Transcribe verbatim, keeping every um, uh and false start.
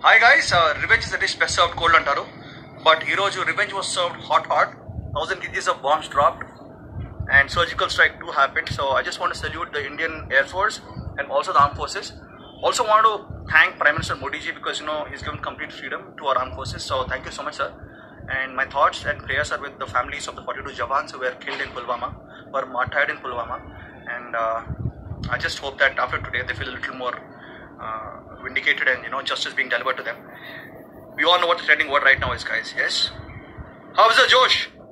Hi guys, uh, revenge is a dish best served cold antaru, but ee roju revenge was served hot hot. Thousand kgs of bombs dropped and surgical strike too happened. So I just want to salute the Indian Air Force and also the armed forces. Also want to thank Prime Minister Modi ji because you know he's given complete freedom to our armed forces. So thank you so much, sir. And my thoughts and prayers are with the families of the forty-two Jawans who were killed in Pulwama, who were martyred in Pulwama. And uh, I just hope that after today they feel a little more uh, vindicated and you know justice being delivered to them. We all know what the trending word right now is, guys. Yes. How's the Josh?